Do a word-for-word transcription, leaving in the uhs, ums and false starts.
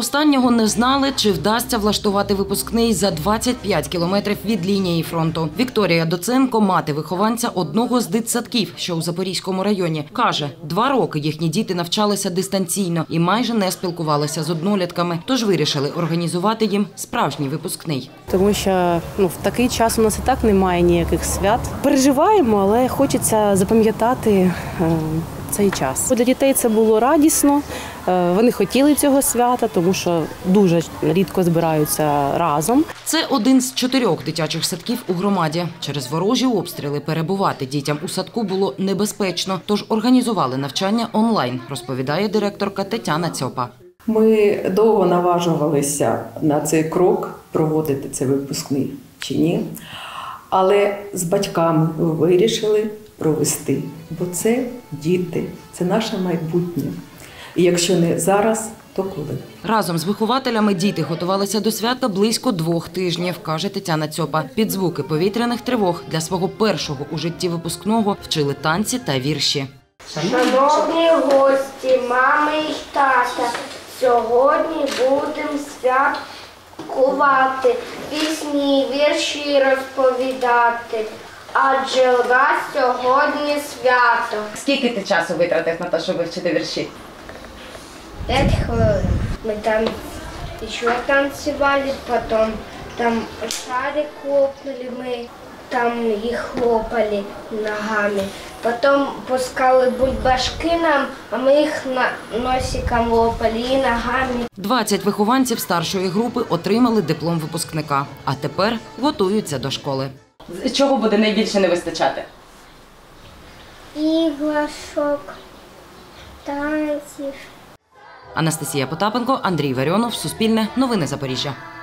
Останнього не знали, чи вдасться влаштувати випускний за двадцять п'ять кілометрів від лінії фронту. Вікторія Доценко – мати вихованця одного з дитсадків, що у Запорізькому районі. Каже, два роки їхні діти навчалися дистанційно і майже не спілкувалися з однолітками, тож вирішили організувати їм справжній випускний. Тому що ну, в такий час у нас і так немає ніяких свят. Переживаємо, але хочеться запам'ятати е, цей час. Для дітей це було радісно, е, вони хотіли цього свята, тому що дуже рідко збираються разом. Це один з чотирьох дитячих садків у громаді. Через ворожі обстріли перебувати дітям у садку було небезпечно, тож організували навчання онлайн, розповідає директорка Тетяна Цьопа. Ми довго наважувалися на цей крок, проводити цей випускний чи ні, але з батьками вирішили провести, бо це діти, це наше майбутнє. І якщо не зараз, то коли? Разом з вихователями діти готувалися до свята близько двох тижнів, каже Тетяна Цьопа. Під звуки повітряних тривог для свого першого у житті випускного вчили танці та вірші. Шановні гості, мами і тата, сьогодні будемо святкувати, пісні, вірші розповідати, адже у нас сьогодні свято. Скільки ти часу витратив на те, щоб вивчити вірші? Пять хвилин. Мы там еще танцевали, потом там шарик хлопнули, мы там их хлопали ногами. Потом пускали бульбашки нам, а ми їх носиком лопали і ногами. двадцять вихованців старшої групи отримали диплом випускника, а тепер готуються до школи. Чого буде найбільше не вистачати? Іграшок, танців. Анастасія Потапенко, Андрій Варіонов, Суспільне, Новини Запоріжжя.